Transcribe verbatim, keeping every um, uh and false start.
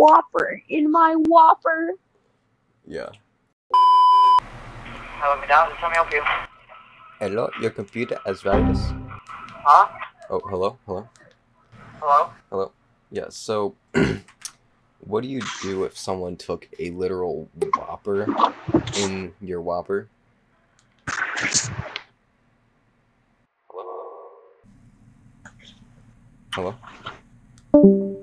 Whopper in my Whopper. Yeah. Hello, McDonald's. Let me help you. Hello, your computer has virus. Huh? Oh, hello, hello, Hello? hello. Yeah, so, what do you do if someone took a literal Whopper in your Whopper? Hello? Hello?